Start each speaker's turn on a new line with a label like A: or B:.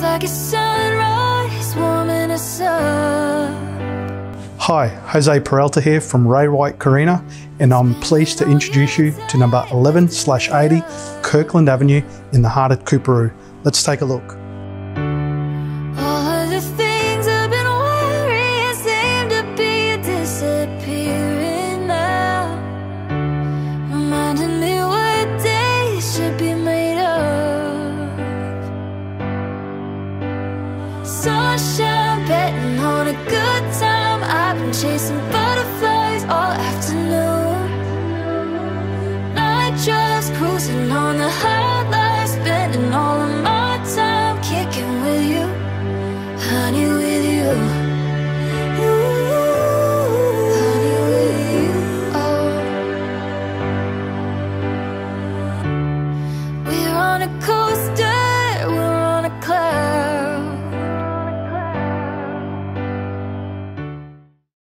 A: like a sunrise warming us up.
B: Hi, Jose Peralta here from Ray White Carina, and I'm pleased to introduce you to number 11/80 Kirkland Avenue in the heart of Coorparoo. Let's take a look.
A: All of the things I've been worrying seem to be disappearing now, reminding me what days should be made of. Sunshine betting on a good time, I've been chasing butterflies